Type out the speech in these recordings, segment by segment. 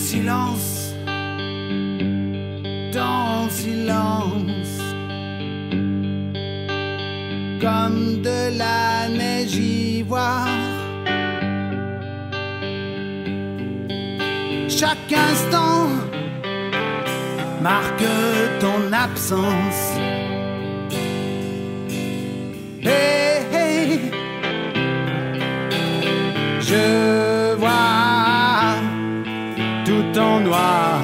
silence, dans le silence, comme de la neige ivoire. Chaque instant marque ton absence. Hey, hey, je vois tout en noir.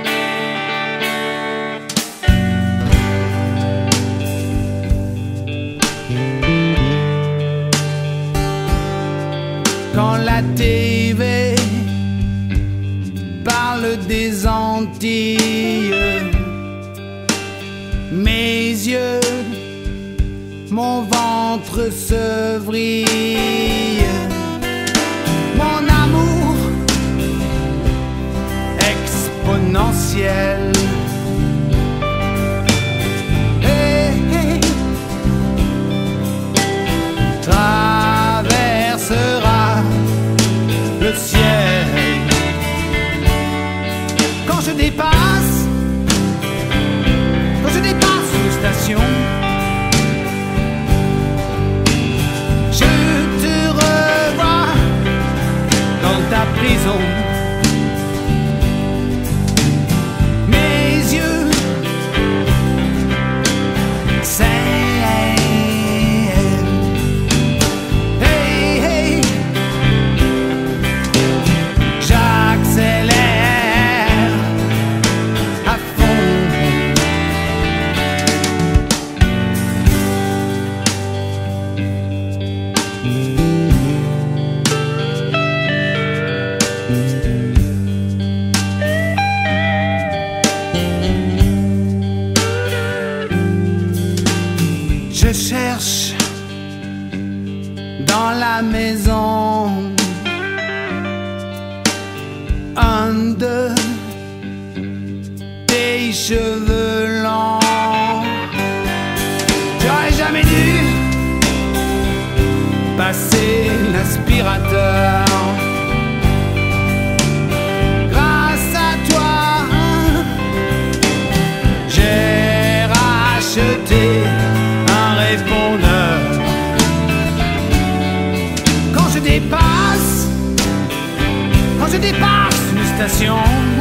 Quand la TV parle des Antilles, mes yeux, mon ventre se vrille. Mon amour exponentiel, hey, hey, traversera le ciel. Quand je dépasse une station, je te revois dans ta prison. Mes yeux s'aiment. Hey, hey, j'accélère à fond. Je cherche dans la maison un de tes cheveux longs. J'aurais jamais dû passer l'aspirateur. Grâce à toi, j'ai racheté un répondeur. Quand je dépasse une station,